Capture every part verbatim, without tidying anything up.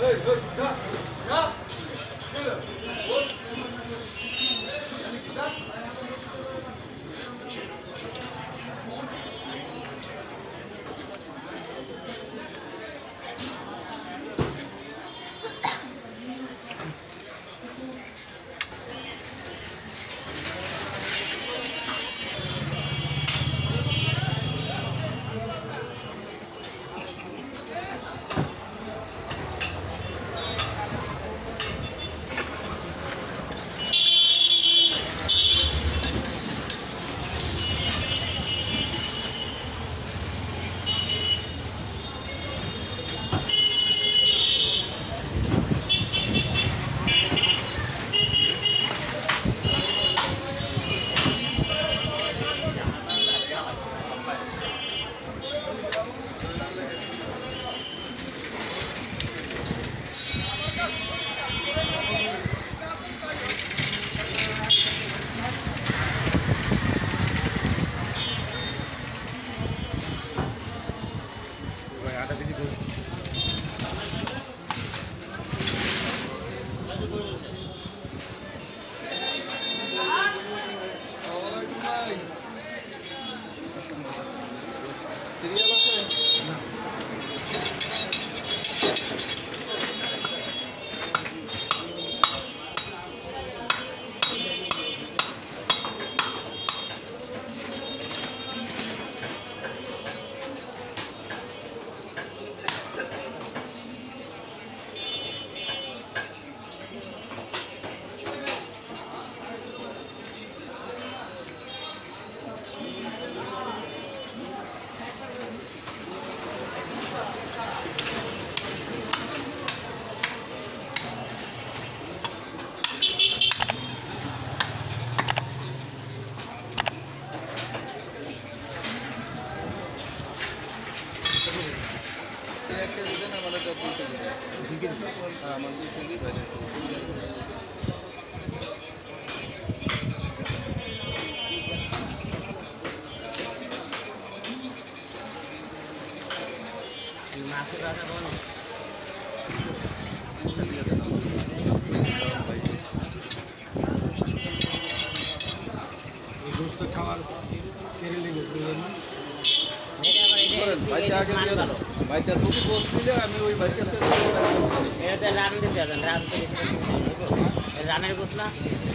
রানের গোসলা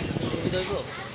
দইব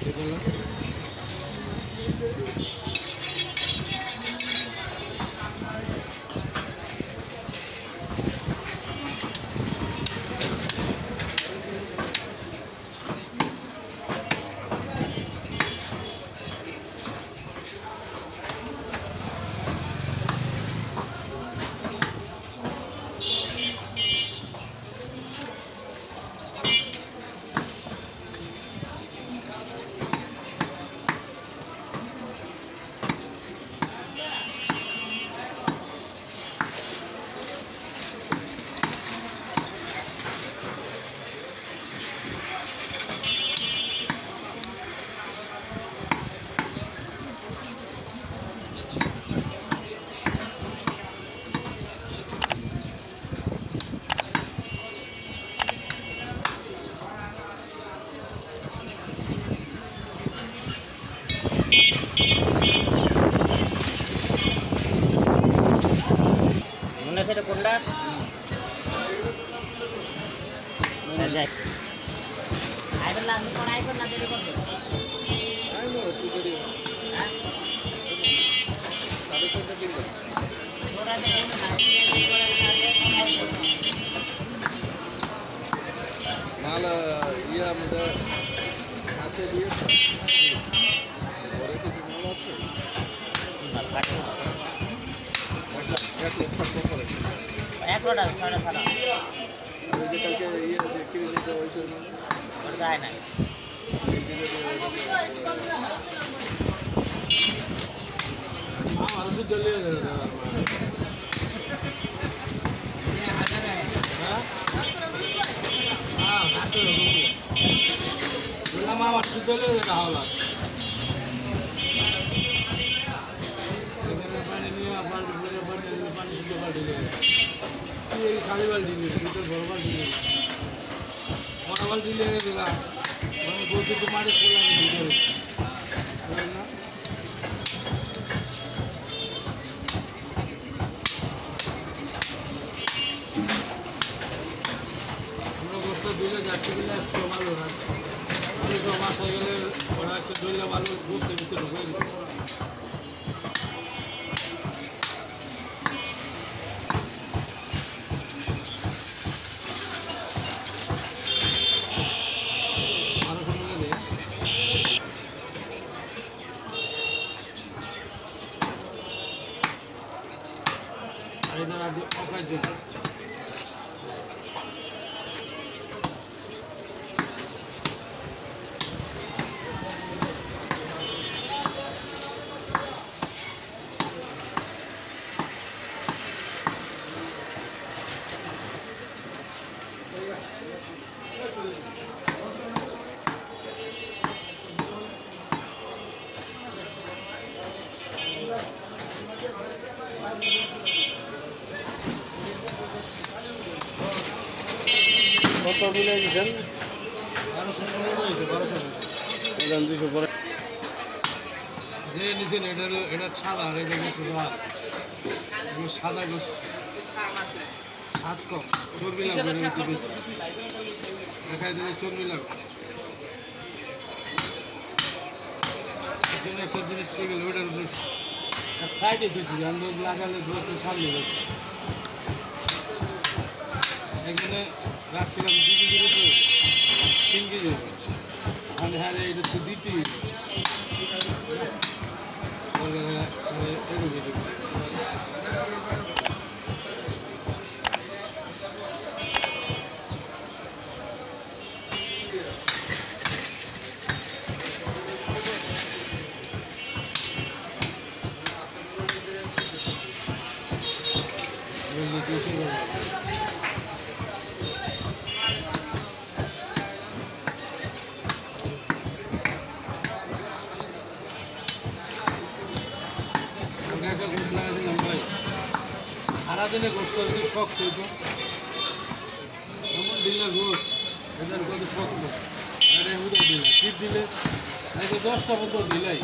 কোনটা যাই আইবেন না কোন আইবেন না দেরি করবে আইবো তুই করি হ্যাঁ সাড়ে ছয়টা দিন তোরা যে মাল ইয়া আমাদের আছে দিয়ে পরে কিছু মাল আছে না থাকে এক লক্ষ টাকা করে এক লক্ষ সাড়ে সাড়ে ওই যে কালকে ইয়ে যে কিনে হইছে না যায় না আমার তো চলে গেল না হ্যাঁ হ্যাঁ হাতে বললাম আমার তো চলে গেল না হলো এখানে পানি নিয়ে পানি পানি পানি শুদ্ধ করে দিলে খালি বালতি নিয়ে দুটো বড় বালতি নিয়ে বড় বালতি নিয়ে দিলাম মানে বসে তো মাঠে করলাম ভিতরে না আমরা বস্তা দিলে যাচ্ছি দিলে একটু ভালো না মাছ হয়ে গেলে ওরা একটা ধরলে ভালো বসতে ভিতরে ঢুকে দিত কত মিলে দিয়েছেন বারোশো ষোলো হয়েছে বারোশো এখন দুইশো পরে যে নিয়েছেন এটা এটা সাদা আর এটা কিন্তু লাল এগুলো সাদা গোস হাত কম চর্বি লাগবে না একটু বেশি দেখায় দিলে চর্বি লাগবে এর জন্য একটা জিনিস ঠিক গেলে ওইটার উপরে এক সাইডে দিয়েছি আমরা লাগালে ধরতে সামনে গেছে এখানে রাখছিলাম দুই কেজি তো তিন কেজি মানে হ্যাঁ এটা তো দিতেই সারাদিনে গোস্ত যদি শক্ত হইতো এমন দিলে গোস্ত এদের কত শক্ত এটা হুদা দিলে টিপ দিলে নাকি দশটা মতো দিলাই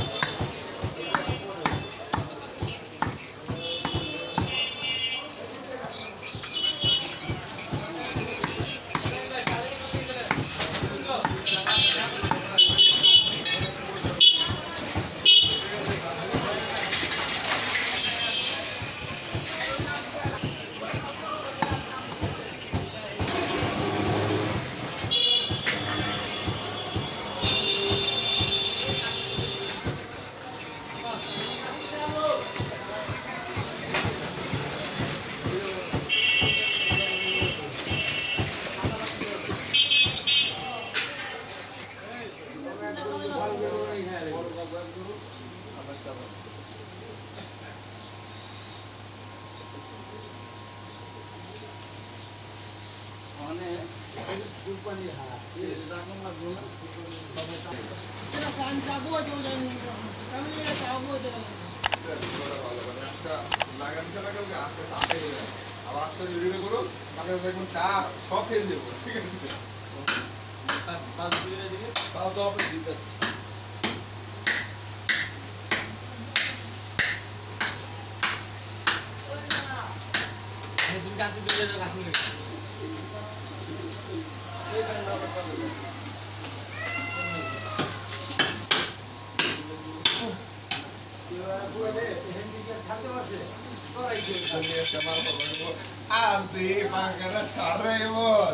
সব ফেল দেবো ঠিক আছে তাও তো আপনি দিতে তুমি ডাকতে দিলে না কাছে Así, para que no charremos.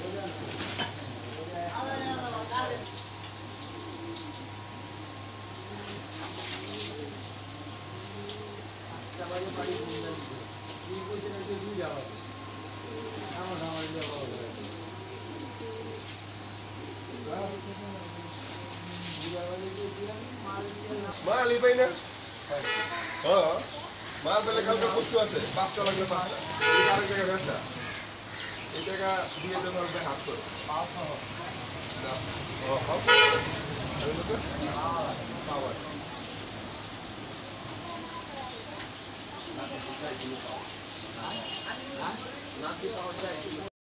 Mana lipain na? Oh, mana bela kalka kuchu আছে পাঁচটা লাগবে পাঁচটা এই আরেক জায়গা বেচা এই জায়গা দিয়ে দেন আর হাত করে পাঁচটা হবে না ও হবে আরে তো পাওয়ার না নাসি পাওয়া যায়